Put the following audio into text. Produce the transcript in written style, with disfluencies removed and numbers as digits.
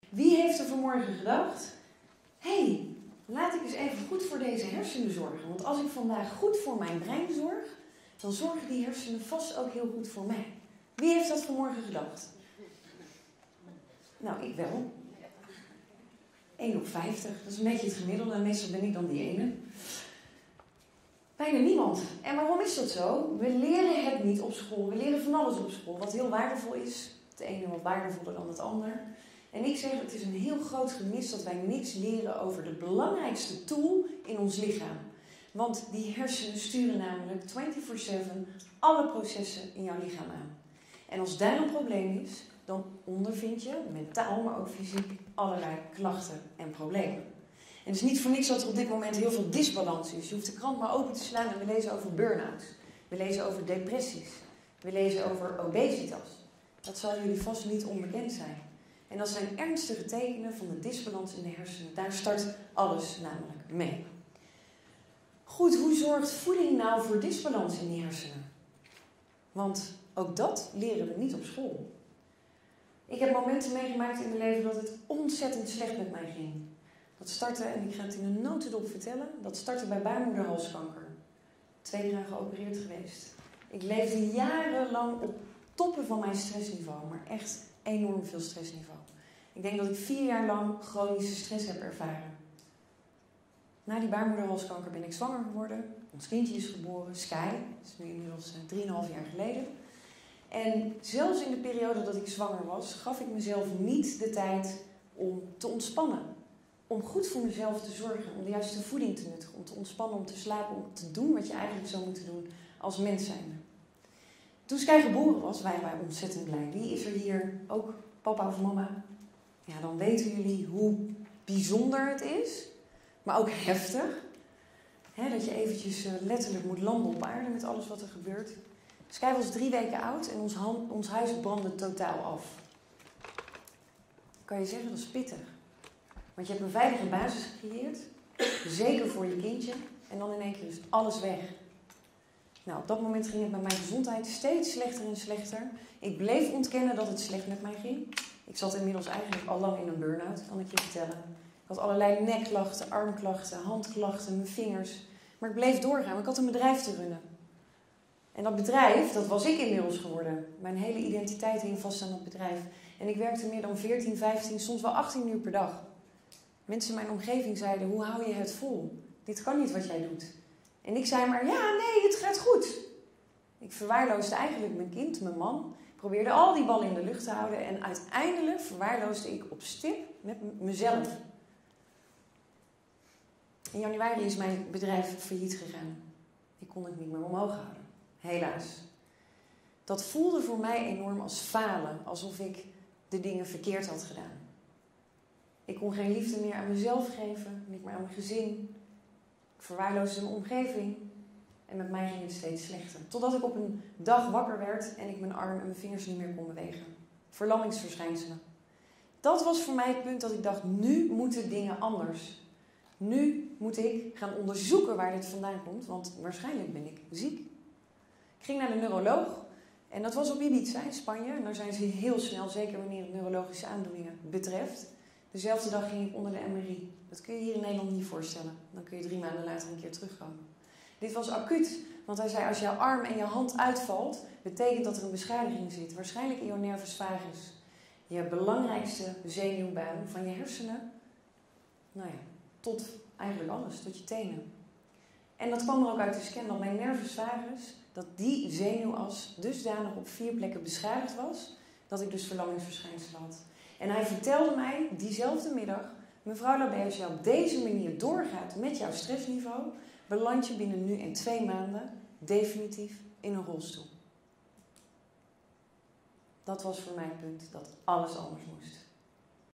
Wie heeft er vanmorgen gedacht, hé, laat ik eens even goed voor deze hersenen zorgen. Want als ik vandaag goed voor mijn brein zorg, dan zorgen die hersenen vast ook heel goed voor mij. Wie heeft dat vanmorgen gedacht? Nou, ik wel. 1 op 50. Dat is een beetje het gemiddelde. En meestal ben ik dan die ene. Bijna niemand. En waarom is dat zo? We leren het niet op school. We leren van alles op school. Wat heel waardevol is. Het ene wat waardevoller dan het ander. En ik zeg, het is een heel groot gemis dat wij niks leren over de belangrijkste tool in ons lichaam. Want die hersenen sturen namelijk 24/7 alle processen in jouw lichaam aan. En als daar een probleem is, dan ondervind je, mentaal maar ook fysiek, allerlei klachten en problemen. En het is niet voor niks dat er op dit moment heel veel disbalans is. Je hoeft de krant maar open te slaan en we lezen over burn-outs. We lezen over depressies. We lezen over obesitas. Dat zal jullie vast niet onbekend zijn. En dat zijn ernstige tekenen van de disbalans in de hersenen. Daar start alles namelijk mee. Goed, hoe zorgt voeding nou voor disbalans in die hersenen? Want ook dat leren we niet op school. Ik heb momenten meegemaakt in mijn leven dat het ontzettend slecht met mij ging. Dat startte, en ik ga het in een notendop vertellen, dat startte bij baarmoederhalskanker. 2 keer geopereerd geweest. Ik leefde jarenlang op toppen van mijn stressniveau, maar echt enorm veel stressniveau. Ik denk dat ik 4 jaar lang chronische stress heb ervaren. Na die baarmoederhalskanker ben ik zwanger geworden. Ons kindje is geboren, Sky. Dat is nu inmiddels 3,5 jaar geleden. En zelfs in de periode dat ik zwanger was, gaf ik mezelf niet de tijd om te ontspannen. Om goed voor mezelf te zorgen, om de juiste voeding te nuttigen, om te ontspannen, om te slapen, om te doen wat je eigenlijk zou moeten doen als mens zijnde. Toen Sky geboren was, waren wij ontzettend blij. Wie is er hier ook papa of mama? Ja, dan weten jullie hoe bijzonder het is, maar ook heftig. Dat je eventjes letterlijk moet landen op aarde met alles wat er gebeurt. Sky was 3 weken oud en ons huis brandde totaal af. Kan je zeggen, dat is pittig. Want je hebt een veilige basis gecreëerd, zeker voor je kindje, en dan in één keer is alles weg. Nou, op dat moment ging het met mijn gezondheid steeds slechter en slechter. Ik bleef ontkennen dat het slecht met mij ging. Ik zat inmiddels eigenlijk al lang in een burn-out, kan ik je vertellen. Ik had allerlei nekklachten, armklachten, handklachten, mijn vingers. Maar ik bleef doorgaan, want ik had een bedrijf te runnen. En dat bedrijf, dat was ik inmiddels geworden. Mijn hele identiteit hing vast aan dat bedrijf. En ik werkte meer dan 14, 15, soms wel 18 uur per dag. Mensen in mijn omgeving zeiden, hoe hou je het vol? Dit kan niet wat jij doet. En ik zei maar, ja, nee, het gaat goed. Ik verwaarloosde eigenlijk mijn kind, mijn man. Ik probeerde al die ballen in de lucht te houden. En uiteindelijk verwaarloosde ik op stip met mezelf. In januari is mijn bedrijf failliet gegaan. Ik kon het niet meer omhoog houden. Helaas. Dat voelde voor mij enorm als falen. Alsof ik de dingen verkeerd had gedaan. Ik kon geen liefde meer aan mezelf geven. Niet meer aan mijn gezin. Ik verwaarloosde mijn omgeving. En met mij ging het steeds slechter. Totdat ik op een dag wakker werd en ik mijn arm en mijn vingers niet meer kon bewegen. Verlammingsverschijnselen. Dat was voor mij het punt dat ik dacht, nu moeten dingen anders. Nu moet ik gaan onderzoeken waar dit vandaan komt, want waarschijnlijk ben ik ziek. Ik ging naar de neuroloog en dat was op Ibiza in Spanje. En daar zijn ze heel snel, zeker wanneer het neurologische aandoeningen betreft. Dezelfde dag ging ik onder de MRI. Dat kun je hier in Nederland niet voorstellen. Dan kun je 3 maanden later een keer terugkomen. Dit was acuut, want hij zei als jouw arm en je hand uitvalt, betekent dat er een beschadiging zit. Waarschijnlijk in jouw nervus vagus. Je belangrijkste zenuwbaan van je hersenen. Nou ja, tot eigenlijk alles, tot je tenen. En dat kwam er ook uit de scan, dat mijn nervus vagus, dat die zenuwas dusdanig op 4 plekken beschadigd was, dat ik dus verlammingsverschijnselen had. En hij vertelde mij diezelfde middag, mevrouw Labé, als je op deze manier doorgaat met jouw stressniveau, beland je binnen nu en 2 maanden definitief in een rolstoel. Dat was voor mij het punt dat alles anders moest.